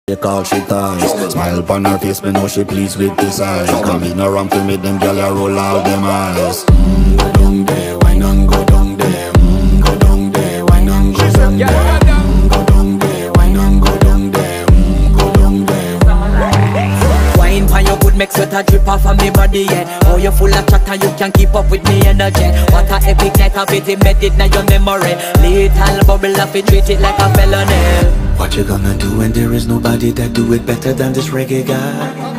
She call she ties. Smile upon her face, me know she pleased with this eyes. Come in around to make them gyal a roll out them eyes. Go down there, wine and go down there. Go down there, wine and go down there. Go down there, wine and go down there. Go down there. Wine pan your good make sweat a drip off of me body, yeah. Oh, you full of chatter, you can keep up with me energy. What a epic night of it, embedded in your memory. Little bubble of it, treat it like a felony. What you gonna do when there is nobody that do it better than this reggae guy?